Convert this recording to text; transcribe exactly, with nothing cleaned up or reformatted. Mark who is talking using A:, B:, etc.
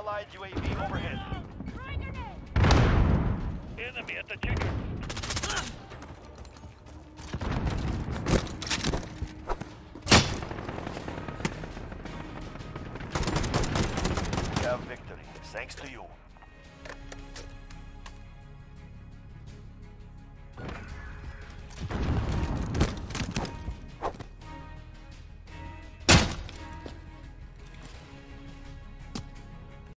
A: Allied U A V overhead.
B: Enemy at the chicken.
A: We have victory, thanks to you.